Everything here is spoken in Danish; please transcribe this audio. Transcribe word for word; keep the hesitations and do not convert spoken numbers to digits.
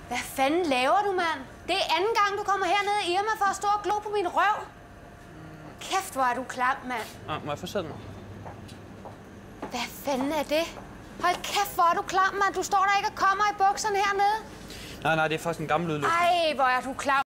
Hvad fanden laver du, mand? Det er anden gang, du kommer herned i Irma for at stå og glo på min røv. Kæft, hvor er du klam, mand. Ah, må jeg få sætte mig? Hvad fanden er det? Hold kæft, hvor er du klam, mand. Du står der ikke og kommer i bukserne hernede. Nej, nej, det er faktisk en gammel udløb. Ej, hvor er du klam.